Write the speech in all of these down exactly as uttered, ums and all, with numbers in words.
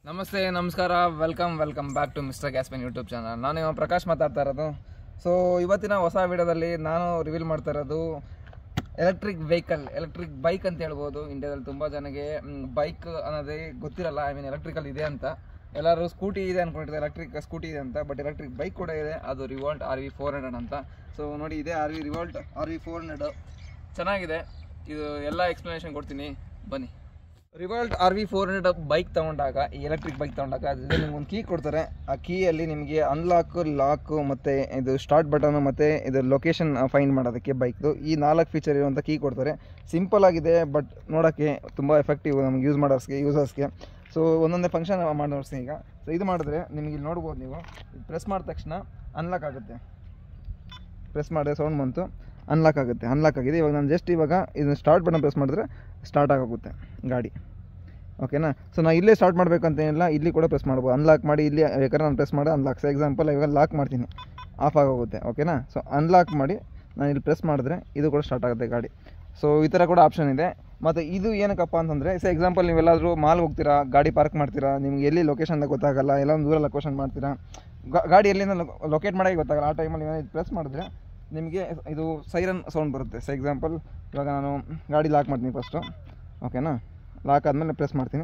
ನಮಸ್ತೆ ನಮಸ್ಕಾರ welcome welcome back to mister ಗ್ಯಾಸ್ಪೆನ್ ಯೂಟ್ಯೂಬ್ ಚಾನಲ್. ನಾನು ಇವಾಗ ಪ್ರಕಾಶ್ ಮಾತಾಡ್ತಾ ಇರೋದು. ಸೊ ಇವತ್ತಿನ ಹೊಸ ವಿಡಿಯೋದಲ್ಲಿ ನಾನು ರಿವೀಲ್ ಮಾಡ್ತಾ ಇರೋದು ಎಲೆಕ್ಟ್ರಿಕ್ ವೆಹಿಕಲ್, ಎಲೆಕ್ಟ್ರಿಕ್ ಬೈಕ್ ಅಂತ ಹೇಳ್ಬೋದು. ಇಂಡಿಯಾದಲ್ಲಿ ತುಂಬ ಜನಕ್ಕೆ ಬೈಕ್ ಅನ್ನೋದೇ ಗೊತ್ತಿರಲ್ಲ. ಐ ಮೀನ್ ಎಲೆಕ್ಟ್ರಿಕಲ್ ಇದೆ ಅಂತ ಎಲ್ಲರೂ ಸ್ಕೂಟಿ ಇದೆ ಅಂದ್ಕೊಂಡಿರ್ತಾರೆ, ಎಲೆಕ್ಟ್ರಿಕ್ ಸ್ಕೂಟಿ ಇದೆ ಅಂತ. ಬಟ್ ಎಲೆಕ್ಟ್ರಿಕ್ ಬೈಕ್ ಕೂಡ ಇದೆ, ಅದು Revolt R V four hundred ಅಂತ. ಸೊ ನೋಡಿ, ಇದೆ R V Revolt R V four hundred ಚೆನ್ನಾಗಿದೆ. ಇದು ಎಲ್ಲ ಎಕ್ಸ್ಪ್ಲನೇಷನ್ ಕೊಡ್ತೀನಿ, ಬನ್ನಿ. Revolt R V four hundred bike ತೊಗೊಂಡಾಗ, ಈ ಎಲೆಕ್ಟ್ರಿಕ್ ಬೈಕ್ ತೊಗೊಂಡಾಗ ಅದೇ ನಿಮ್ಗೆ ಒಂದು ಕೀ ಕೊಡ್ತಾರೆ. ಆ ಕೀಯಲ್ಲಿ ನಿಮಗೆ ಅನ್ಲಾಕ್, ಲಾಕು ಮತ್ತು ಇದು ಸ್ಟಾರ್ಟ್ ಬಟನು ಮತ್ತು ಇದು ಲೊಕೇಶನ್ ಫೈಂಡ್ ಮಾಡೋದಕ್ಕೆ ಬೈಕ್ದು ಈ ನಾಲ್ಕು ಫೀಚರ್ ಇರುವಂಥ ಕೀ ಕೊಡ್ತಾರೆ. ಸಿಂಪಲ್ ಆಗಿದೆ, ಬಟ್ ನೋಡೋಕ್ಕೆ ತುಂಬ ಎಫೆಕ್ಟಿವ್ ನಮ್ಗೆ ಯೂಸ್ ಮಾಡೋರ್ಸ್ಗೆ ಯೂಸರ್ಸ್ಗೆ. ಸೊ ಒಂದೊಂದೇ ಫಂಕ್ಷನ್ ಮಾಡಿ ನೋಡ್ತೀನಿ ಈಗ. ಸೊ ಇದು ಮಾಡಿದ್ರೆ ನಿಮಗೆ ಇಲ್ಲಿ ನೋಡ್ಬೋದು, ನೀವು ಪ್ರೆಸ್ ಮಾಡಿದ ತಕ್ಷಣ ಅನ್ಲಾಕ್ ಆಗುತ್ತೆ. ಪ್ರೆಸ್ ಮಾಡಿದ್ರೆ ಸೌಂಡ್ ಬಂತು, ಅನ್ಲಾಕ್ ಆಗುತ್ತೆ. ಅನ್ಲಾಕ್ ಆಗಿದೆ. ಇವಾಗ ನಾನು ಜಸ್ಟ್ ಇವಾಗ ಇದನ್ನು ಸ್ಟಾರ್ಟ್ ಬಟನ್ ಪ್ರೆಸ್ ಮಾಡಿದ್ರೆ ಸ್ಟಾರ್ಟ್ ಆಗೋಗುತ್ತೆ ಗಾಡಿ, ಓಕೆನಾ. ಸೊ ನಾನು ಇಲ್ಲೇ ಸ್ಟಾರ್ಟ್ ಮಾಡಬೇಕಂತೇನಿಲ್ಲ, ಇಲ್ಲಿ ಕೂಡ ಪ್ರೆಸ್ ಮಾಡ್ಬೋದು. ಅನ್ಲಾಕ್ ಮಾಡಿ ಇಲ್ಲಿ ಬೇಕಾದ್ರೆ ನಾನು ಪ್ರೆಸ್ ಮಾಡಿ ಅನ್ಲಾಕ್. ಸೊ ಎಕ್ಸಾಂಪಲ್ ಇವಾಗ ಲಾಕ್ ಮಾಡ್ತೀನಿ, ಆಫ್ ಆಗೋಗುತ್ತೆ, ಓಕೆನಾ. ಸೊ ಅನ್ಲಾಕ್ ಮಾಡಿ ನಾನು ಇಲ್ಲಿ ಪ್ರೆಸ್ ಮಾಡಿದ್ರೆ ಇದು ಕೂಡ ಸ್ಟಾರ್ಟ್ ಆಗುತ್ತೆ ಗಾಡಿ. ಸೊ ಈ ಥರ ಕೂಡ ಆಪ್ಷನ್ ಇದೆ. ಮತ್ತು ಇದು ಏನಕ್ಕಪ್ಪ ಅಂತಂದರೆ, ಸೊ ಎಕ್ಸಾಂಪಲ್ ನೀವೆಲ್ಲಾದರೂ ಮಾಲ್ ಹೋಗ್ತೀರಾ, ಗಾಡಿ ಪಾರ್ಕ್ ಮಾಡ್ತೀರಾ, ನಿಮ್ಗೆ ಎಲ್ಲಿ ಲೊಕೇಶನ್ ಅಂತ ಗೊತ್ತಾಗಲ್ಲ, ಎಲ್ಲ ಒಂದು ದೂರ ಲೊಕೇಶನ್ ಮಾಡ್ತೀರಾ, ಗಾಡಿ ಎಲ್ಲಿಂದ ಲೊಕೇಟ್ ಮಾಡೋಕ್ಕೆ ಗೊತ್ತಾಗಲ್ಲ. ಆ ಟೈಮಲ್ಲಿ ನೀವು ಇದು ಪ್ರೆಸ್ ಮಾಡಿದ್ರೆ ನಿಮಗೆ ಇದು ಸೈರನ್ ಸೌಂಡ್ ಬರುತ್ತೆ. ಸೊ ಎಕ್ಸಾಂಪಲ್ ಇವಾಗ ನಾನು ಗಾಡಿ ಲಾಕ್ ಮಾಡ್ತೀನಿ ಫಸ್ಟು, ಓಕೆನಾ. ಲಾಕ್ ಆದಮೇಲೆ ಪ್ರೆಸ್ ಮಾಡ್ತೀನಿ,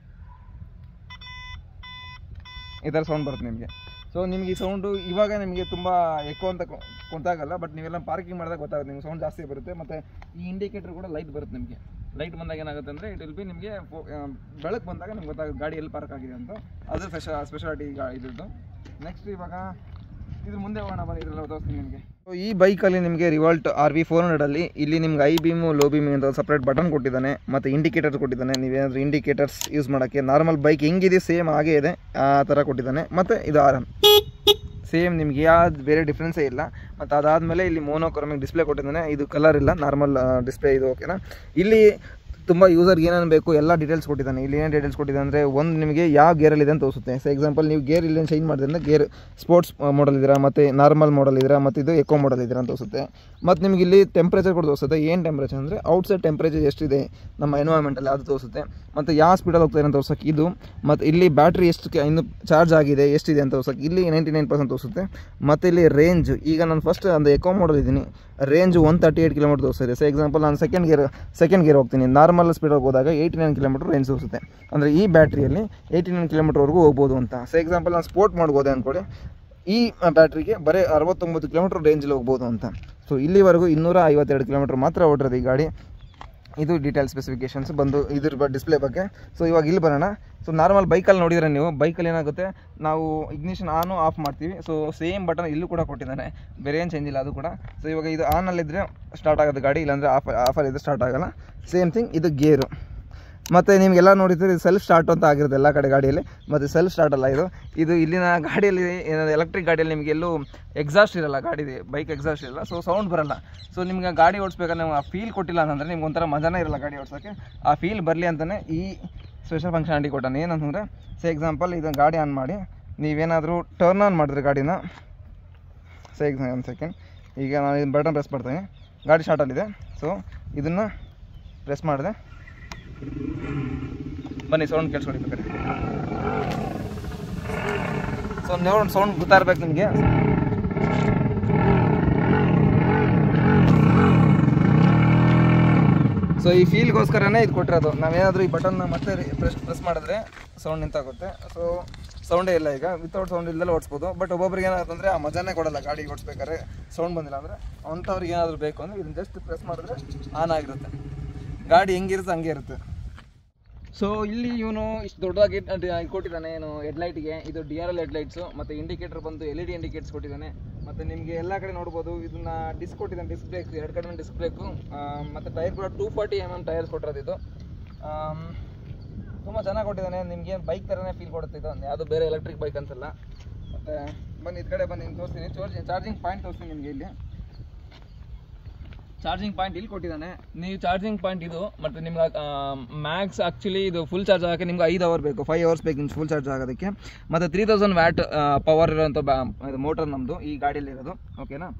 ಈ ಥರ ಸೌಂಡ್ ಬರುತ್ತೆ ನಿಮಗೆ. ಸೊ ನಿಮಗೆ ಈ ಸೌಂಡು ಇವಾಗ ನಿಮಗೆ ತುಂಬ ಎಕೋ ಅಂತ ಗೊತ್ತಾಗಲ್ಲ, ಬಟ್ ನೀವೆಲ್ಲ ಪಾರ್ಕಿಂಗ್ ಮಾಡಿದಾಗ ಗೊತ್ತಾಗುತ್ತೆ, ನಿಮ್ಗೆ ಸೌಂಡ್ ಜಾಸ್ತಿ ಬರುತ್ತೆ. ಮತ್ತು ಈ ಇಂಡಿಕೇಟರ್ ಕೂಡ ಲೈಟ್ ಬರುತ್ತೆ ನಿಮಗೆ. ಲೈಟ್ ಬಂದಾಗ ಏನಾಗುತ್ತೆ ಅಂದರೆ, ಇಟ್ ವಿಲ್ ಬಿ ನಿಮಗೆ ಬೆಳಕು ಬಂದಾಗ ನಿಮ್ಗೆ ಗೊತ್ತಾಗುತ್ತೆ ಗಾಡಿ ಎಲ್ಲಿ ಪಾರ್ಕ್ ಆಗಿದೆ ಅಂತ. ಅದು ಸ್ಪೆಷ ಸ್ಪೆಷಾಲಿಟಿ ಇದ್ರದ್ದು. ನೆಕ್ಸ್ಟ್ ಇವಾಗ ಇದ್ರ ಮುಂದೆ ಹೋಗೋಣ, ಬನ್ನಿ, ಇದೆಲ್ಲ ತೋರಿಸ್ತೀನಿ ನಿಮಗೆ. ಸೊ ಈ ಬೈಕಲ್ಲಿ ನಿಮಗೆ ರಿವೋಲ್ಟ್ ಆರ್ ವಿ ಫೋರ್ ಹಂಡ್ರೆಡಲ್ಲಿ ಇಲ್ಲಿ ನಿಮ್ಗೆ ಐ ಬೀಮು, ಲೋ ಬೀಮು ಅಂತ ಸಪ್ರೇಟ್ ಬಟನ್ ಕೊಟ್ಟಿದ್ದಾನೆ, ಮತ್ತು ಇಂಡಿಕೇಟರ್ಸ್ ಕೊಟ್ಟಿದ್ದಾನೆ. ನೀವೇನಾದರೂ ಇಂಡಿಕೇಟರ್ಸ್ ಯೂಸ್ ಮಾಡೋಕ್ಕೆ ನಾರ್ಮಲ್ ಬೈಕ್ ಹೆಂಗಿದೆ ಸೇಮ್ ಹಾಗೇ ಇದೆ, ಆ ಥರ ಕೊಟ್ಟಿದ್ದಾನೆ. ಮತ್ತು ಇದು ಆರ್ ಎಮ್ ಸೇಮ್, ನಿಮ್ಗೆ ಯಾವ್ದು ಬೇರೆ ಡಿಫ್ರೆನ್ಸೇ ಇಲ್ಲ. ಮತ್ತು ಅದಾದಮೇಲೆ ಇಲ್ಲಿ ಮೋನೋಕ್ರೋಮಿಕ್ ಡಿಸ್ಪ್ಲೇ ಕೊಟ್ಟಿದ್ದಾನೆ. ಇದು ಕಲರ್ ಇಲ್ಲ, ನಾರ್ಮಲ್ ಡಿಸ್ಪ್ಲೇ ಇದು, ಓಕೆನಾ. ಇಲ್ಲಿ ತುಂಬ ಯೂಸರ್ಗೆ ಏನೇನು ಬೇಕು ಎಲ್ಲ ಡೀಟೇಲ್ಸ್ ಕೊಟ್ಟಿದ್ದಾನೆ. ಇಲ್ಲಿ ಏನು ಡೀಟೇಲ್ಸ್ ಕೊಟ್ಟಿದ್ದಾನೆ ಅಂದರೆ, ಒಂದು ನಿಮಗೆ ಯಾವ ಗೇರಲ್ಲಿದೆ ಅಂತ ತೋರಿಸುತ್ತೆ. ಸೊ ಎಕ್ಸಾಂಪಲ್ ನೀವು ಗೇರ್ ಇಲ್ಲಿ ಚೇಂಜ್ ಮಾಡಿದ್ರೆ ಗೇರ್ ಸ್ಪೋರ್ಟ್ಸ್ ಮಾಡಲ್ ಇದ್ದೀರಾ, ಮತ್ತು ನಾರ್ಮಲ್ ಮಾಡಲ್ ಇದ್ದೀರಾ, ಮತ್ತು ಇದು ಎಕೋ ಮಾಡಲ್ ಇದ್ದೀರಾ ಅಂತ ತೋರಿಸುತ್ತೆ. ಮತ್ತು ನಿಮಗೆ ಇಲ್ಲಿ ಟೆಂಪ್ರೇಚರ್ ಕೂಡ ತೋರಿಸುತ್ತೆ. ಏನು ಟೆಂಪ್ರೇಚರ್ ಅಂದರೆ ಔಟ್ಸೈಡ್ ಟೆಂಪ್ರೇಚರ್ ಎಷ್ಟಿದೆ ನಮ್ಮ ಎನ್ವೈರ್ಮೆಂಟಲ್ಲಿ ಅದು ತೋರಿಸುತ್ತೆ. ಮತ್ತು ಯಾವ ಸ್ಪೀಡಲ್ಲಿ ಹೋಗ್ತಾ ಇದೆ ಅಂತ ತೋರ್ಸೋಕ್ಕೆ ಇದು. ಮತ್ತು ಇಲ್ಲಿ ಬ್ಯಾಟ್ರಿ ಎಷ್ಟು ಇನ್ನು ಚಾರ್ಜ್ ಆಗಿದೆ ಎಷ್ಟಿದೆ ಅಂತ ತೋರ್ಸೋಕ್ಕೆ ಇಲ್ಲಿ ನೈಂಟಿ ನೈನ್ ಪರ್ಸೆಂಟ್ ತೋರಿಸುತ್ತೆ. ಮತ್ತು ಇಲ್ಲಿ ರೇಂಜ್, ಈಗ ನಾನು ಫಸ್ಟ್ ಒಂದು ಎಕೋ ಮಾಡಲ್ ಇದ್ದೀನಿ, range one thirty eight kilometer ತೋರಿಸ್ತಿದೆ. ಸೊ ಎಕ್ಸಾಂಪಲ್ ನಾನು ಸೆಕೆಂಡ್ ಗೇರ್ ಸೆಕೆಂಡ್ ಗೇರ್ ಹೋಗ್ತೀನಿ, ನಾರ್ಮಲ್ ಸ್ಪೀಡಲ್ಲಿ ಹೋದಾಗ ಏಯ್ಟಿ ನೈನ್ ಕಿಲೋಮೀಟರ್ ರೇಂಜ್ ತೋರಿಸುತ್ತೆ. ಅಂದರೆ ಈ ಬ್ಯಾಟ್ರಿಯಲ್ಲಿ ಏಯ್ಟಿ ನೈನ್ ಕಿಲೋಮೀಟರ್ವರೆಗೂ ಹೋಗ್ಬೋದು ಅಂತ. ಸೊ ಎಕ್ಸಾಂಪಲ್ ನಾನು ಸ್ಪೋರ್ಟ್ ಮಾಡ್ಬೋದೆ ಅಂದ್ಕೊಳ್ಳಿ, ಈ ಬ್ಯಾಟ್ರಿಗೆ ಬರೀ ಅರವತ್ತೊಂಬತ್ತು ಕಿಲೋಮೀಟರ್ ರೇಂಜಲ್ಲಿ ಹೋಗ್ಬೋದು ಅಂತ. ಸೊ ಇಲ್ಲಿವರೆಗೂ ಇನ್ನೂರ ಐವತ್ತೆರಡು ಕಿಲೋಮೀಟರ್ ಮಾತ್ರ ಓಡಿರೋದು ಈ ಗಾಡಿ. ಇದು ಡೀಟೇಲ್ ಸ್ಪೆಸಿಫಿಕೇಷನ್ಸ್ ಬಂದು ಇದ್ರ ಡಿಸ್ಪ್ಲೇ ಬಗ್ಗೆ. ಸೊ ಇವಾಗ ಇಲ್ಲಿ ಬರೋಣ. ಸೊ ನಾರ್ಮಲ್ ಬೈಕಲ್ಲಿ ನೋಡಿದರೆ ನೀವು, ಬೈಕಲ್ಲಿ ಏನಾಗುತ್ತೆ, ನಾವು ಇಗ್ನಿಷನ್ ಆನು ಆಫ್ ಮಾಡ್ತೀವಿ. ಸೊ ಸೇಮ್ ಬಟನ್ ಇಲ್ಲೂ ಕೂಡ ಕೊಟ್ಟಿದ್ದಾನೆ, ಬೇರೆ ಏನು ಚೇಂಜ್ ಇಲ್ಲ ಅದು ಕೂಡ. ಸೊ ಇವಾಗ ಇದು ಆನಲ್ಲಿದ್ದರೆ ಸ್ಟಾರ್ಟ್ ಆಗೋದು ಗಾಡಿ, ಇಲ್ಲಾಂದರೆ ಆಫ್ ಆಫಲ್ಲಿದ್ದರೆ ಸ್ಟಾರ್ಟ್ ಆಗೋಲ್ಲ. ಸೇಮ್ ಥಿಂಗ್ ಇದು ಗೇರು. ಮತ್ತು ನಿಮಗೆಲ್ಲ ನೋಡಿದರೆ ಇದು ಸೆಲ್ಫ್ ಸ್ಟಾರ್ಟ್ ಅಂತ ಆಗಿರುತ್ತೆ ಎಲ್ಲ ಕಡೆ ಗಾಡಿಯಲ್ಲಿ, ಮತ್ತು ಸೆಲ್ಫ್ ಸ್ಟಾರ್ಟ್ ಅಲ್ಲ ಇದು. ಇದು ಇಲ್ಲಿನ ಗಾಡಿಯಲ್ಲಿ ಏನಾದರೂ ಎಲೆಕ್ಟ್ರಿಕ್ ಗಾಡಿಯಲ್ಲಿ ನಿಮಗೆ ಎಲ್ಲೂ ಎಕ್ಸಾಸ್ಟ್ ಇರಲ್ಲ, ಗಾಡಿ ಬೈಕ್ ಎಕ್ಸಾಸ್ಟ್ ಇರಲ್ಲ, ಸೊ ಸೌಂಡ್ ಬರಲ್ಲ. ಸೊ ನಿಮ್ಗೆ ಗಾಡಿ ಓಡಿಸ್ಬೇಕಾದ್ರೆ ನೀವು ಆ ಫೀಲ್ ಕೊಟ್ಟಿಲ್ಲ ಅಂತಂದರೆ ನಿಮ್ಗೆ ಒಂಥರ ಮಜಾನೇ ಇರಲ್ಲ ಗಾಡಿ ಓಡಿಸೋಕ್ಕೆ. ಆ ಫೀಲ್ ಬರಲಿ ಅಂತಲೇ ಈ ಸ್ಪೆಷಲ್ ಫಂಕ್ಷನಾಲಿಟಿ ಕೊಟ್ಟಾನೆ. ಏನಂತಂದರೆ, ಸೊ ಎಕ್ಸಾಂಪಲ್ ಇದು ಗಾಡಿ ಆನ್ ಮಾಡಿ ನೀವೇನಾದರೂ ಟರ್ನ್ ಆನ್ ಮಾಡಿದ್ರೆ ಗಾಡಿನ, ಸೊ ಎಕ್ಸಾಮ್ ಒಂದು ಸೆಕೆಂಡ್, ಈಗ ನಾನು ಇದನ್ನು ಬಟನ್ ಪ್ರೆಸ್ ಮಾಡ್ತೀನಿ, ಗಾಡಿ ಸ್ಟಾರ್ಟಲ್ಲಿದೆ. ಸೊ ಇದನ್ನು ಪ್ರೆಸ್ ಮಾಡಿದೆ, ಬನ್ನಿ ಸೌಂಡ್ ಕೇಳಿಸ್ಕೊಳ್ಳಿ ಬೇಕಾದ್ರೆ. ಸೊ ನೋಡಿ, ಸೌಂಡ್ ಗೊತ್ತಾ ಇರ್ಬೇಕು ನಿಮಗೆ. ಸೊ ಈ ಫೀಲ್ಗೋಸ್ಕರನೇ ಇದು ಕೊಟ್ಟಿರೋದು. ನಾವೇನಾದರೂ ಈ ಬಟನ್ನ ಮತ್ತೆ ಪ್ರೆಸ್ ಪ್ರೆಸ್ ಮಾಡಿದ್ರೆ ಸೌಂಡ್ ನಿಂತಾಗುತ್ತೆ. ಸೊ ಸೌಂಡೇ ಇಲ್ಲ, ಈಗ ವಿತೌಟ್ ಸೌಂಡ್ ಇಲ್ಲದೆಲ್ಲ ಓಡಿಸ್ಬೋದು. ಬಟ್ ಒಬ್ಬೊಬ್ರಿಗೆ ಏನಾಗುತ್ತೆ ಅಂದರೆ ಆ ಮಜಾನೇ ಕೊಡಲ್ಲ ಗಾಡಿ ಓಡಿಸ್ಬೇಕಾದ್ರೆ ಸೌಂಡ್ ಬಂದಿಲ್ಲ ಅಂದರೆ. ಅಂಥವ್ರಿಗೆ ಏನಾದರೂ ಬೇಕು ಅಂದರೆ ಇದನ್ನು ಜಸ್ಟ್ ಪ್ರೆಸ್ ಮಾಡಿದ್ರೆ ಆನ್ ಆಗಿರುತ್ತೆ, ಗಾಡಿ ಹೆಂಗಿರುತ್ತೆ ಹಂಗೆ ಇರುತ್ತೆ. ಸೊ ಇಲ್ಲಿ ಇವನು ಇಷ್ಟು ದೊಡ್ಡದಾಗಿ ಕೊಟ್ಟಿದ್ದಾನೆ ಏನು ಹೆಡ್ಲೈಟಿಗೆ, ಇದು ಡಿ ಆರ್ ಎಲ್ ಹೆಡ್ಲೈಟ್ಸು. ಮತ್ತು ಇಂಡಿಕೇಟರ್ ಬಂದು ಎಲ್ ಇ ಡಿ ಇಂಡಿಕೇಟರ್ಸ್ ಕೊಟ್ಟಿದ್ದಾನೆ. ಮತ್ತು ನಿಮಗೆ ಎಲ್ಲ ಕಡೆ ನೋಡ್ಬೋದು, ಇದನ್ನು ಡಿಸ್ಕ್ ಕೊಟ್ಟಿದ್ದಾನೆ, ಡಿಸ್ಕ್ ಬ್ರೇಕ್, ಎರಡು ಕಡೆ ಡಿಸ್ಕ್ ಬ್ರೇಕು. ಮತ್ತು ಟೈರ್ ಕೂಡ two forty M M tyres ಕೊಟ್ಟಿರೋದು. ಇದು ತುಂಬ ಚೆನ್ನಾಗಿ ಕೊಟ್ಟಿದ್ದಾನೆ, ನಿಮಗೆ ಬೈಕ್ ಥರನೇ ಫೀಲ್ ಕೊಡುತ್ತೆ ಇದು, ಯಾವುದು ಬೇರೆ ಎಲೆಕ್ಟ್ರಿಕ್ ಬೈಕ್ ಅನ್ಸಲ್ಲ. ಮತ್ತು ಬನ್ನಿ ಈ ಕಡೆ ಬನ್ನಿ, ನಿಮ್ಗೆ ತೋರಿಸ್ತೀನಿ. ಚಾರ್ಜಿಂಗ್ ಚಾರ್ಜಿಂಗ್ ಪಾಯಿಂಟ್ ತೋರಿಸ್ತೀನಿ ನಿಮಗೆ. ಇಲ್ಲಿ ಚಾರ್ಜಿಂಗ್ ಪಾಯಿಂಟ್ ಇಲ್ಲಿ ಕೊಟ್ಟಿದ್ದಾನೆ. ನೀವು ಚಾರ್ಜಿಂಗ್ ಪಾಯಿಂಟ್ ಇದು, ಮತ್ತು ನಿಮ್ಗೆ ಮ್ಯಾಕ್ಸ್ ಆ್ಯಕ್ಚುಲಿ ಇದು ಫುಲ್ ಚಾರ್ಜ್ ಆಗೋಕ್ಕೆ ನಿಮ್ಗೆ ಐದು ಅವರ್ ಬೇಕು, ಫೈವ್ ಅವರ್ಸ್ ಬೇಕು ನಿಮ್ಗೆ ಫುಲ್ ಚಾರ್ಜ್ ಆಗೋದಕ್ಕೆ. ಮತ್ತು ತ್ರೀ ತೌಸಂಡ್ ವ್ಯಾಟ್ ಪವರ್ ಇರೋಂಥ ಬ್ಯಾ ಇದು ಮೋಟರ್ ನಮ್ಮದು ಈ ಗಾಡಿಯಲ್ಲಿ ಇರೋದು, ಓಕೆನಾ.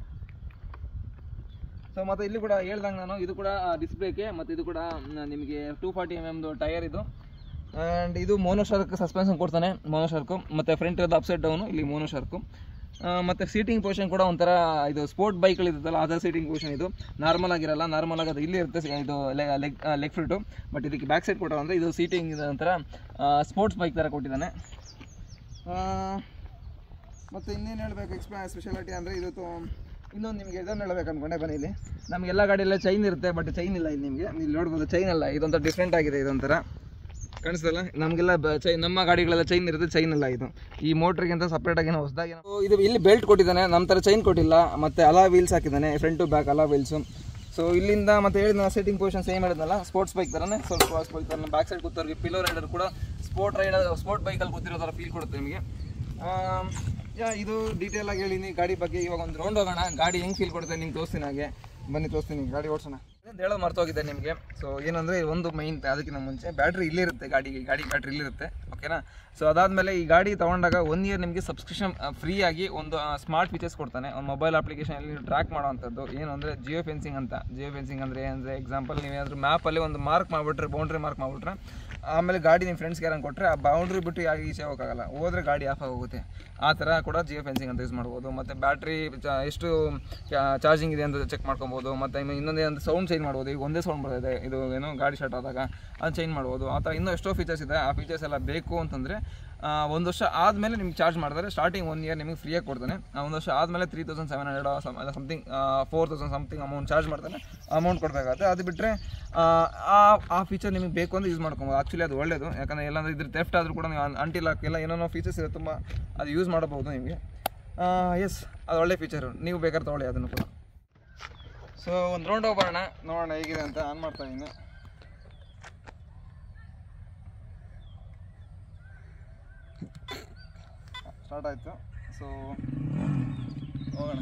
ಸೊ ಮತ್ತು ಇಲ್ಲಿ ಕೂಡ ಹೇಳ್ದಂಗೆ ನಾನು, ಇದು ಕೂಡ ಡಿಸ್ಪ್ಲೇಗೆ, ಮತ್ತು ಇದು ಕೂಡ ನಿಮಗೆ ಟೂ ಫಾರ್ಟಿ ಎಮ್ ಎಮ್ದು ಟೈರ್ ಇದು. ಆ್ಯಂಡ್ ಇದು ಮೋನೋ ಶಾರ್ಕ್ ಸಸ್ಪೆನ್ಷನ್ ಕೊಡ್ತಾನೆ, ಮೋನೋ ಶಾರ್ಕು. ಮತ್ತು ಫ್ರಂಟ್ ಇರೋದು ಅಪ್ಸೈಡ್ ಡೌನು, ಇಲ್ಲಿ ಮೋನೋ ಶಾರ್ಕು. ಮತ್ತು ಸೀಟಿಂಗ್ ಪೊಸಿಷನ್ ಕೂಡ ಒಂಥರ ಇದು ಸ್ಪೋರ್ಟ್ ಬೈಕ್ಗಳಿರುತ್ತಲ್ಲ ಅದರ ಸೀಟಿಂಗ್ ಪೊಸಿಷನ್. ಇದು ನಾರ್ಮಲ್ ಆಗಿರಲ್ಲ, ನಾರ್ಮಲ್ ಆಗೋದು ಇಲ್ಲಿ ಇರುತ್ತೆ ಇದು ಲೆಗ್ ಲೆಗ್ ಫ್ರಿಟು. ಬಟ್ ಇದಕ್ಕೆ ಬ್ಯಾಕ್ ಸೈಡ್ ಕೊಟ್ಟರು ಅಂದರೆ ಇದು ಸೀಟಿಂಗ್ ಇದು ಒಂಥರ ಸ್ಪೋರ್ಟ್ಸ್ ಬೈಕ್ ಥರ ಕೊಟ್ಟಿದ್ದಾನೆ. ಮತ್ತು ಇನ್ನೇನು ಹೇಳಬೇಕು ಎಕ್ಸ್ಪ್ಲಾ ಸ್ಪೆಷಾಲಿಟಿ ಅಂದರೆ ಇದು ಇನ್ನೊಂದು ನಿಮಗೆ ಇದನ್ನು ಹೇಳಬೇಕು ಅಂದ್ಕೊಂಡೆ. ಬನ್ನಿ, ಇಲ್ಲಿ ನಮಗೆಲ್ಲ ಗಾಡಿಯೆಲ್ಲ ಚೈನ್ ಇರುತ್ತೆ, ಬಟ್ ಚೈನ್ ಇಲ್ಲ ಇಲ್ಲಿ. ನಿಮಗೆ ಇಲ್ಲಿ ನೋಡ್ಬೋದು ಚೈನ್ ಅಲ್ಲ, ಇದೊಂಥರ ಡಿಫ್ರೆಂಟ್ ಆಗಿದೆ. ಇದೊಂಥರ ಕಾಣಿಸ್ತಲ್ಲ, ನಮಗೆಲ್ಲ ಚೈ ನಮ್ಮ ಗಾಡಿಗಳೆಲ್ಲ ಚೈನ್ ಇರುತ್ತೆ, ಚೈನ್ ಅಲ್ಲ ಇದು. ಈ ಮೋಟ್ರಿಗೆ ಅಂತ ಸಪ್ರೇಟಾಗಿ ಏನೋ ಹೊಸದಾಗಿ ಇದು ಇಲ್ಲಿ ಬೆಲ್ಟ್ ಕೊಟ್ಟಿದ್ದಾನೆ, ನಮ್ಮ ಥರ ಚೈನ್ ಕೊಟ್ಟಿಲ್ಲ. ಮತ್ತು ಅಲಾ ವೀಲ್ಸ್ ಹಾಕಿದ್ದಾನೆ, front to back alloy wheels. So ಇಲ್ಲಿಂದ ಮತ್ತೆ ಹೇಳಿದ ಸೀಟಿಂಗ್ ಪೊಸಿಷನ್ ಸೇಮ್ ಹೇಳಿದ್ನಲ್ಲ, ಸ್ಪೋರ್ಟ್ಸ್ ಬೈಕ್ ಥರನೇ ಸ್ವಲ್ಪ ಬೈಕ್ ಥರ. ಬ್ಯಾಕ್ ಸೈಡ್ ಕೂತವ್ರಿಗೆ ಪಿಲ್ಲೋ ರೈಡರ್ ಕೂಡ ಸ್ಪೋರ್ಟ್ ರೈಡರ್ ಸ್ಪೋರ್ಟ್ ಬೈಕಲ್ಲಿ ಕೂತಿರೋ ಥರ ಫೀಲ್ ಕೊಡುತ್ತೆ ನಿಮಗೆ. ಯಾ ಇದು ಡೀಟೇಲ್ ಆಗಿ ಹೇಳಿನಿ ಗಾಡಿ ಬಗ್ಗೆ. ಇವಾಗ ಒಂದು ರೌಂಡ್ ಹೋಗೋಣ, ಗಾಡಿ ಹೆಂಗೆ ಫೀಲ್ ಕೊಡುತ್ತೆ ನಿಮ್ಗೆ ತೋರಿಸ್ತೀನಿ. ಹಾಗೆ ಬನ್ನಿ ತೋರಿಸ್ತೀನಿ, ಗಾಡಿ ಓಡಿಸೋಣ ಅಂತ ಹೇಳೋದು ಮರ್ತೋಗಿದೆ ನಿಮಗೆ. ಸೊ ಏನಂದರೆ ಒಂದು ಮೈನ್ ಅದಕ್ಕಿಂತ ಮುಂಚೆ ಬ್ಯಾಟ್ರಿ ಇಲ್ಲಿರುತ್ತೆ, ಗಾಡಿಗೆ ಗಾಡಿ ಬ್ಯಾಟ್ರಿ ಇಲ್ಲಿರುತ್ತೆ, ಓಕೆನಾ. ಸೊ ಅದಾದಮೇಲೆ ಈ ಗಾಡಿ ತೊಗೊಂಡಾಗ ಒನ್ ಇಯರ್ ನಿಮಗೆ ಸಬ್ಸ್ಕ್ರಿಪ್ಷನ್ ಫ್ರೀಯಾಗಿ ಒಂದು ಸ್ಮಾರ್ಟ್ ಫೀಚರ್ಸ್ ಕೊಡ್ತಾನೆ. ಒಂದು ಮೊಬೈಲ್ ಅಪ್ಲಿಕೇಶನಲ್ಲಿ ನೀವು ಟ್ರ್ಯಾಕ್ ಮಾಡೋವಂಥದ್ದು ಏನು ಅಂದರೆ ಜಿಯೋ ಫೆನ್ಸಿಂಗ್ ಅಂತ. ಜಿಯೋ ಫೆನ್ಸಿಂಗ್ ಅಂದರೆ ಏನಂದರೆ ಎಕ್ಸಾಂಪಲ್ ನೀವೇನಾದರೂ ಮ್ಯಾಪಲ್ಲಿ ಒಂದು ಮಾರ್ಕ್ ಮಾಡಿಬಿಟ್ರೆ, ಬೌಂಡ್ರಿ ಮಾರ್ಕ್ ಮಾಡಿಬಿಟ್ರೆ, ಆಮೇಲೆ ಗಾಡಿ ನಿಮ್ಮ ಫ್ರೆಂಡ್ಸ್ಗೆ ಯಾರಂಗೆ ಕೊಟ್ಟರೆ ಆ ಬೌಂಡ್ರಿ ಬಿಟ್ಟು ಯಾರು ಈಚೆ ಹೋಗೋಕ್ಕಾಗಲ್ಲ, ಹೋದರೆ ಗಾಡಿ ಆಫ್ ಆಗೋಗುತ್ತೆ. ಆ ಥರ ಕೂಡ ಜಿಯೋ ಫೆನ್ಸಿಂಗ್ ಅಂತ ಯೂಸ್ ಮಾಡ್ಬೋದು. ಮತ್ತು ಬ್ಯಾಟ್ರಿ ಎಷ್ಟು ಚಾರ್ಜಿಂಗ್ ಇದೆ ಅಂತ ಚೆಕ್ ಮಾಡ್ಕೊಬೋದು. ಮತ್ತು ಇನ್ನೊಂದೇ ಒಂದು ಸೌಂಡ್ ಚೇಂಜ್ ಮಾಡ್ಬೋದು. ಈಗ ಒಂದೇ ಸೌಂಡ್ ಬರ್ತಿದೆ, ಇದು ಏನೋ ಗಾಡಿ ಸ್ಟಾರ್ಟ್ ಆದಾಗ ಅದು ಚೇಂಜ್ ಮಾಡ್ಬೋದು. ಆ ಥರ ಇನ್ನೂ ಎಷ್ಟೋ ಫೀಚರ್ಸ್ ಇದೆ. ಆ ಫೀಚರ್ಸ್ ಎಲ್ಲ ಬೇಕು ಅಂತಂದರೆ ಒಂದು ವರ್ಷ ಆದಮೇಲೆ ನಿಮ್ಗೆ ಚಾರ್ಜ್ ಮಾಡ್ತಾರೆ. ಸ್ಟಾರ್ಟಿಂಗ್ ಒನ್ ಇಯರ್ ನಿಮಗೆ ಫ್ರೀಯಾಗಿ ಕೊಡ್ತಾನೆ. ಒಂದು ವರ್ಷ ಆದಮೇಲೆ three thousand seven hundred something four thousand something amount charge ಮಾಡ್ತಾನೆ. ಅಮೌಂಟ್ ಕೊಡಬೇಕಾಗುತ್ತೆ. ಅದು ಬಿಟ್ಟರೆ ಆ ಆ ಫೀಚರ್ ನಿಮಗೆ ಬೇಕು ಅಂತ ಯೂಸ್ ಮಾಡ್ಕೊಬೋದು. ಆ್ಯಕ್ಚುಲಿ ಅದು ಒಳ್ಳೆಯದು, ಯಾಕಂದರೆ ಎಲ್ಲಂದರೆ ಇದ್ರ ಥೆಫ್ಟ್ ಆದರೂ ಕೂಡ ನೀವು ಅಂಟಿಲ್ ಹಾಕಿಲ್ಲ ಏನೇನೋ ಫೀಚರ್ಸ್ ಇದೆ, ತುಂಬ ಅದು ಯೂಸ್ ಮಾಡಬಹುದು ನಿಮಗೆ. ಎಸ್, ಅದು ಒಳ್ಳೆ ಫೀಚರು, ನೀವು ಬೇಕಾದ್ರೆ ತೊಗೊಳ್ಳಿ ಅದನ್ನು ಕೂಡ. ಸೊ ಒಂದು ರೌಂಡ್ ಹೋಗೋಣ, ನೋಡೋಣ ಹೇಗಿದೆ ಅಂತ. ಆನ್ ಮಾಡ್ತಾ ಇದ್ದೀನಿ. ಸ್ಟಾರ್ಟ್ ಆಯಿತು. ಸೊ ಹೋಗೋಣ.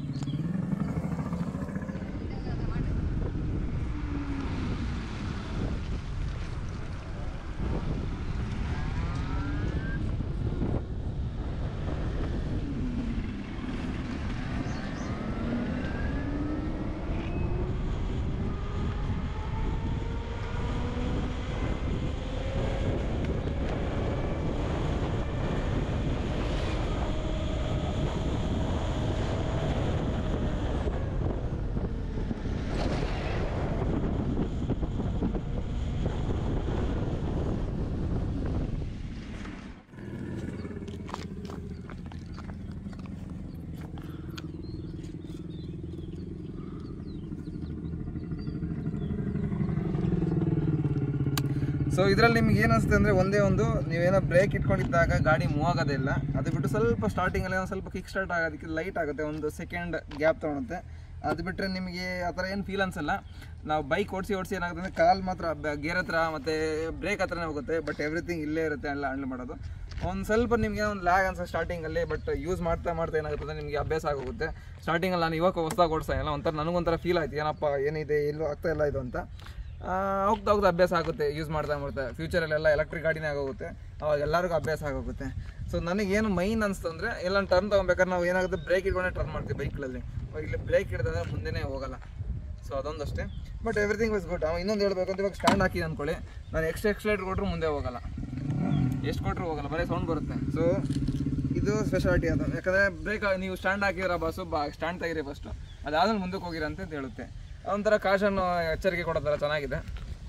ಸೊ ಇದರಲ್ಲಿ ನಿಮ್ಗೆ ಏನು ಅನಿಸುತ್ತೆ ಅಂದರೆ ಒಂದೇ ಒಂದು, ನೀವೇನೋ ಬ್ರೇಕ್ ಇಟ್ಕೊಂಡಿದ್ದಾಗ ಗಾಡಿ ಮೂವ್ ಆಗೋದಿಲ್ಲ. ಅದು ಬಿಟ್ಟು ಸ್ವಲ್ಪ ಸ್ಟಾರ್ಟಿಂಗಲ್ಲಿ ಒಂದು ಸ್ವಲ್ಪ ಕಿಕ್ ಸ್ಟಾರ್ಟ್ ಆಗೋದಕ್ಕೆ ಲೈಟ್ ಆಗುತ್ತೆ, ಒಂದು ಸೆಕೆಂಡ್ ಗ್ಯಾಪ್ ತೊಗೊಳುತ್ತೆ. ಅದು ಬಿಟ್ಟರೆ ನಿಮಗೆ ಆ ಥರ ಏನು ಫೀಲ್ ಅನಿಸಲ್ಲ. ನಾವು ಬೈಕ್ ಓಡಿಸಿ ಓಡಿಸಿ ಏನಾಗುತ್ತೆ ಅಂದರೆ ಕಾಲು ಮಾತ್ರ ಗೇರ್ ಹತ್ರ ಮತ್ತು ಬ್ರೇಕ್ ಹತ್ರನೇ ಹೋಗುತ್ತೆ, ಬಟ್ ಎವ್ರಿಥಿಂಗ್ ಇಲ್ಲೇ ಇರುತ್ತೆ ಎಲ್ಲ ಹ್ಯಾಂಡಲ್ ಮಾಡೋದು. ಒಂದು ಸ್ವಲ್ಪ ನಿಮಗೆ ಒಂದು ಲ್ಯಾಗ್ ಅನ್ಸುತ್ತೆ ಸ್ಟಾರ್ಟಿಂಗಲ್ಲಿ, ಬಟ್ ಯೂಸ್ ಮಾಡ್ತಾ ಮಾಡ್ತಾ ಏನಾಗುತ್ತೆ ನಿಮಗೆ ಅಭ್ಯಾಸ ಆಗೋಗುತ್ತೆ. ಸ್ಟಾರ್ಟಿಂಗಲ್ಲಿ ನಾನು ಇವಾಗ ಹೊಸದಾಗಿ ಓಡಿಸ್ತಾ ಇಲ್ಲ, ಒಂಥರ ನನಗೊಂಥರ ಫೀಲ್ ಆಯ್ತು, ಏನಪ್ಪ ಏನಿದೆ ಎಲ್ಲೂ ಆಗ್ತಾ ಇಲ್ಲ ಇದು ಅಂತ. ಹೋಗ್ತಾ ಹೋಗ್ತಾ ಅಭ್ಯಾಸ ಆಗುತ್ತೆ, ಯೂಸ್ ಮಾಡ್ತಾ ಮಾಡ್ತಾ. ಫ್ಯೂಚರಲ್ಲೆಲ್ಲ ಎಲೆಕ್ಟ್ರಿಕ್ ಗಾಡಿನೇ ಆಗೋಗುತ್ತೆ, ಅವಾಗ ಎಲ್ಲರಿಗೂ ಅಭ್ಯಾಸ ಆಗೋಗುತ್ತೆ. ಸೊ ನನಗೇನು ಮೈನ್ ಅನಿಸ್ತು ಅಂದರೆ, ಎಲ್ಲ ಟರ್ನ್ ತೊಗೊಬೇಕಾದ್ರೆ ನಾವು ಏನಾಗುತ್ತೆ ಬ್ರೇಕ್ ಇಟ್ಕೊಂಡೆ ಟರ್ನ್ ಮಾಡ್ತೀವಿ ಬೈಕ್ಗಳಲ್ಲಿ. ಇಲ್ಲಿ ಬ್ರೇಕ್ ಹಿಡಿದ್ರೆ ಮುಂದೆನೇ ಹೋಗೋಲ್ಲ. ಸೊ ಅದೊಂದಷ್ಟೇ, ಬಟ್ ಎವ್ರಿಥಿಂಗ್ ವಾಸ್ ಗುಡ್. ಅವ್ನು ಇನ್ನೊಂದು ಹೇಳಬೇಕು ಅಂತ, ಇವಾಗ ಸ್ಟ್ಯಾಂಡ್ ಹಾಕಿ ಅಂದ್ಕೊಳ್ಳಿ, ನಾನು ಎಕ್ಸ್ಟ್ರಾ ಎಕ್ಸ್ಲೇಟರ್ ಕೊಟ್ಟರು ಮುಂದೆ ಹೋಗೋಲ್ಲ, ಎಷ್ಟು ಕೊಟ್ಟರು ಹೋಗೋಲ್ಲ, ಬರೀ ಸೌಂಡ್ ಬರುತ್ತೆ. ಸೊ ಇದು ಸ್ಪೆಷಾಲಿಟಿ ಅದು. ಯಾಕಂದರೆ ಬ್ರೇಕ್ ನೀವು ಸ್ಟ್ಯಾಂಡ್ ಹಾಕಿರೋ ಬಸ್ಸು ಬಾ ಸ್ಟ್ಯಾಂಡ್ ತೆಗೀರಿ ಫಸ್ಟು, ಅದಾದ್ಮೇಲೆ ಮುಂದಕ್ಕೆ ಹೋಗಿರ ಅಂತ ಹೇಳುತ್ತೆ. ಒಂಥರ ಕಾಷನ್ ಎಚ್ಚರಿಕೆ ಕೊಡೋ ಥರ ಚೆನ್ನಾಗಿದೆ,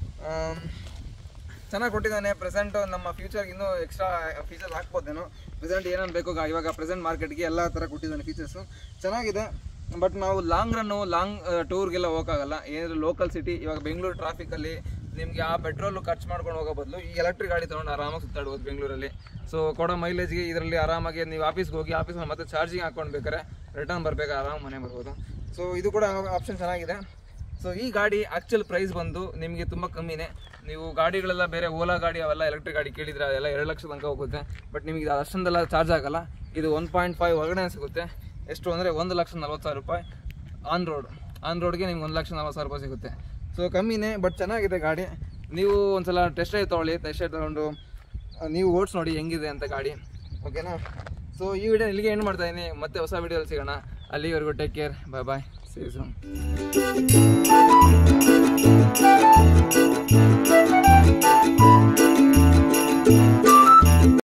ಚೆನ್ನಾಗಿ ಕೊಟ್ಟಿದ್ದಾನೆ. ಪ್ರೆಸೆಂಟು ನಮ್ಮ ಫ್ಯೂಚರ್ಗೆ ಇನ್ನೂ ಎಕ್ಸ್ಟ್ರಾ ಫೀಚರ್ಸ್ ಹಾಕ್ಬೋದೇನೋ. ಪ್ರೆಸೆಂಟ್ ಏನೇನು ಬೇಕೋ ಇವಾಗ ಪ್ರೆಸೆಂಟ್ ಮಾರ್ಕೆಟ್ಗೆ ಎಲ್ಲ ಥರ ಕೊಟ್ಟಿದ್ದಾನೆ ಫೀಚರ್ಸು, ಚೆನ್ನಾಗಿದೆ. ಬಟ್ ನಾವು ಲಾಂಗ್ ರನ್ನು ಲಾಂಗ್ ಟೂರ್ಗೆಲ್ಲ ಹೋಗೋಕ್ಕಾಗಲ್ಲ. ಏನಾದರೂ ಲೋಕಲ್ ಸಿಟಿ, ಇವಾಗ ಬೆಂಗಳೂರು ಟ್ರಾಫಿಕಲ್ಲಿ ನಿಮಗೆ ಆ ಪೆಟ್ರೋಲು ಖರ್ಚು ಮಾಡ್ಕೊಂಡು ಹೋಗೋ ಬದಲು ಈ ಎಲೆಕ್ಟ್ರಿಕ್ ಗಾಡಿ ತೊಗೊಂಡು ಆರಾಮಾಗಿ ಸುತ್ತಾಡ್ಬೋದು ಬೆಂಗಳೂರಲ್ಲಿ. ಸೊ ಕೊಡೋ ಮೈಲೇಜ್ಗೆ ಇದರಲ್ಲಿ ಆರಾಮಾಗಿ ನೀವು ಆಫೀಸ್ಗೆ ಹೋಗಿ ಆಫೀಸಲ್ಲಿ ಮತ್ತೆ ಚಾರ್ಜಿಂಗ್ ಹಾಕ್ಕೊಂಡು ಬೇಕಾರೆ ರಿಟರ್ನ್ ಬರಬೇಕು, ಆರಾಮ ಮನೆ ಬರ್ಬೋದು. ಸೊ ಇದು ಕೂಡ ಆಪ್ಷನ್ ಚೆನ್ನಾಗಿದೆ. ಸೊ ಈ ಗಾಡಿ ಆ್ಯಕ್ಚುಲ್ ಪ್ರೈಸ್ ಬಂದು ನಿಮಗೆ ತುಂಬ ಕಮ್ಮಿನೇ. ನೀವು ಗಾಡಿಗಳೆಲ್ಲ ಬೇರೆ ಓಲಾ ಗಾಡಿ ಅವೆಲ್ಲ ಎಲೆಕ್ಟ್ರಿಕ್ ಗಾಡಿ ಕೇಳಿದರೆ ಅದೆಲ್ಲ ಎರಡು ಲಕ್ಷ ತನಕ ಹೋಗುತ್ತೆ. ಬಟ್ ನಿಮಗೆ ಅಷ್ಟೊಂದೆಲ್ಲ ಚಾರ್ಜ್ ಆಗೋಲ್ಲ. ಇದು ಒನ್ ಪಾಯಿಂಟ್ ಫೈವ್ ಒಳಗಡೆ ಸಿಗುತ್ತೆ. ಎಷ್ಟು ಅಂದರೆ ಒಂದು ಲಕ್ಷ ನಲ್ವತ್ತು ಸಾವಿರ ರೂಪಾಯಿ ಆನ್ ರೋಡ್ ಆನ್ ರೋಡ್ಗೆ ನಿಮ್ಗೆ ಒಂದು ಲಕ್ಷ ನಲ್ವತ್ತು ಸಾವಿರ ರೂಪಾಯಿ ಸಿಗುತ್ತೆ. ಸೊ ಕಮ್ಮಿನೇ, ಬಟ್ ಚೆನ್ನಾಗಿದೆ ಗಾಡಿ. ನೀವು ಒಂದು ಸಲ ಟೆಸ್ಟ್ ರೈಡ್ ತೊಗೊಳ್ಳಿ, ಟೆಸ್ಟ್ ರೈಡ್ ತೊಗೊಂಡು ನೀವು ಓಡಿಸಿ ನೋಡಿ ಹೆಂಗಿದೆ ಅಂತ ಗಾಡಿ, ಓಕೆನಾ. ಸೊ ಈ ವಿಡಿಯೋ ಇಲ್ಲಿಗೆ ಏನು ಮಾಡ್ತಾಯಿದ್ದೀನಿ, ಮತ್ತೆ ಹೊಸ ವಿಡಿಯೋದಲ್ಲಿ ಸಿಗೋಣ. ಅಲ್ಲಿವರೆಗೂ take care, bye bye, see you soon.